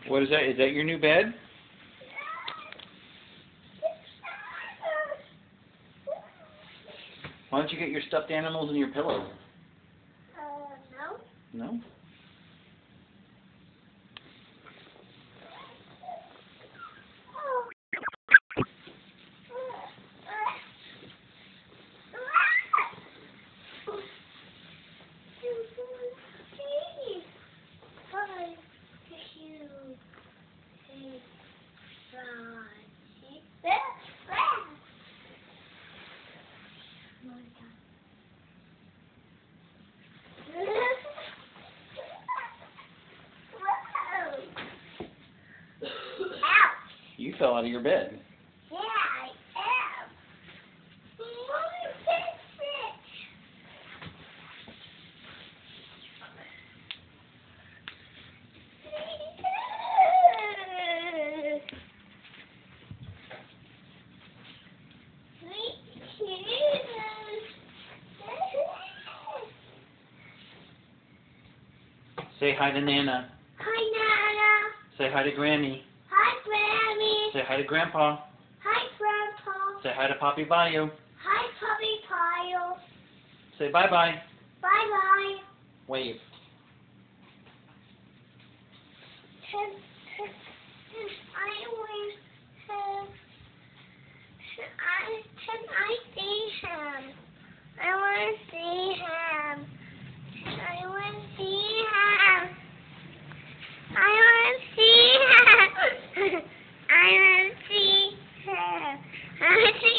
What is that? Is that your new bed? Why don't you get your stuffed animals and your pillow? No. No? You fell out of your bed. Yeah, I am. Mommy, fix it. Say hi to Nana. Hi, Nana. Say hi to Granny. Hi, Grammy. Say hi to Grandpa. Hi, Grandpa. Say hi to Poppy Bayou. Hi, Puppy Pile. Say bye-bye. Bye-bye. Wave. Can I see him? I want to see him. I want to see him. I want to see him. I want to see him. I want to see